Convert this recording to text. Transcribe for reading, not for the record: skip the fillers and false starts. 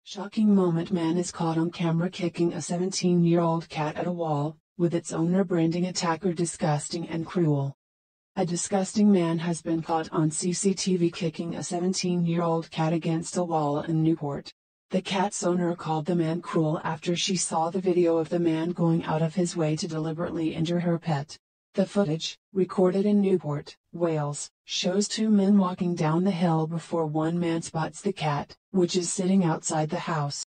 Shocking moment: man is caught on camera kicking a 17-year-old cat at a wall, with its owner branding attacker disgusting and cruel. A disgusting man has been caught on CCTV kicking a 17-year-old cat against a wall in Newport. The cat's owner called the man cruel after she saw the video of the man going out of his way to deliberately injure her pet. The footage, recorded in Newport, Wales, shows two men walking down the hill before one man spots the cat, which is sitting outside the house.